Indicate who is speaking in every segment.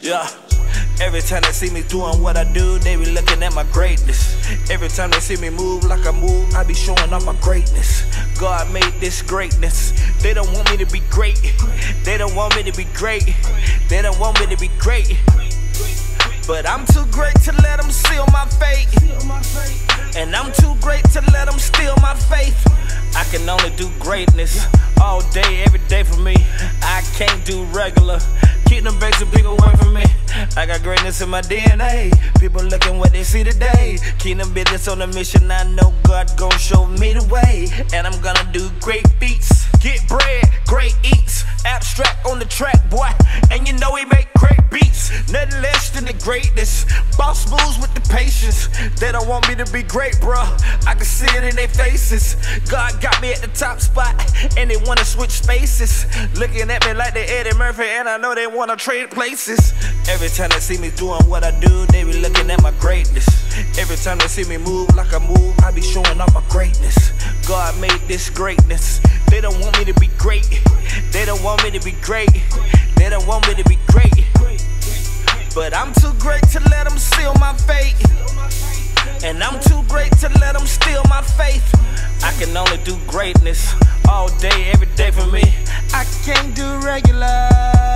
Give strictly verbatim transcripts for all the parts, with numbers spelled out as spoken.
Speaker 1: Yeah. Every time they see me doing what I do, they be looking at my greatness. Every time they see me move like I move, I be showing off my greatness. God made this greatness. They don't want me to be great. They don't want me to be great. They don't want me to be great. But I'm too great to let them seal my fate. And I'm too great to let them steal my faith. I can only do greatness all day, every day for me. I can't do regular. Keep them basic people away from me. I got greatness in my D N A. People looking what they see today. Keep them business on a mission. I know God gon' show me the way. And I'm gonna do great feats. Get bread, great eats. Abstract on the track, boy. And you know he make great beats. Nothing less than the greatness. Boss moves with the patience. They don't want me to be great, bruh. I can see it in their faces. God got me at the top spot, and they wanna switch spaces. Looking at me like they Eddie Murphy, and I know they wanna trade places. Every time they see me doing what I do, they be looking at my greatness. Every time they see me move like I move, I be showing off my greatness. God made this greatness. They don't want me to be great. They don't want me to be great. They don't want me to be great. But I'm too great to let them seal my fate. And I'm too great to let them steal my faith. I can only do greatness all day, every day for me. I can't do regular.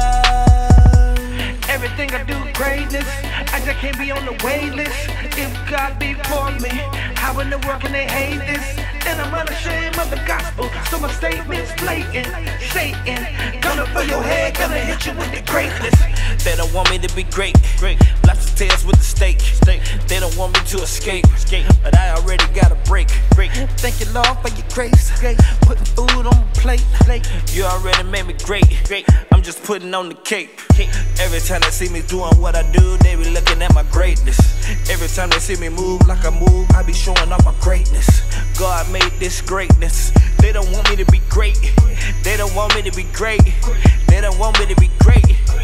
Speaker 1: Everything I do greatness. I just can't be on the wait list. If God be for me, how in the world can they hate this? And I'm unashamed of the gospel, so my statement's blatant. Satan, gonna for your head, gonna hit you with the greatness. They don't want me to be great. Great. Lobster tails with the steak. Steak. They don't want me to escape. Escape. But I already got a break. Break. Thank you, Lord, for your grace. Great. Putting food on my plate. Plate. You already made me great. Great. I'm just putting on the cake. Cake. Every time they see me doing what I do, they be looking at my greatness. Every time they see me move like I move, I be showing off my greatness. God made this greatness. They don't want me to be great. They don't want me to be great. They don't want me to be great.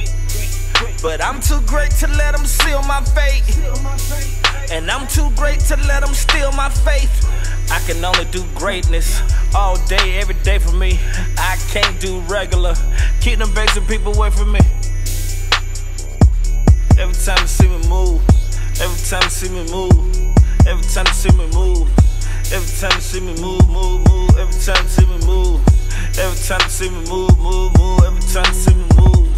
Speaker 1: But I'm too great to let them seal my fate. And I'm too great to let them steal my faith. I can only do greatness all day, every day for me. I can't do regular. Keep them basic people away from me. Every time you see me move, every time you see me move, every time you see me move, every time you see me move, move, move, every time you see me move, every time you see me move, move, move, every time you see me move.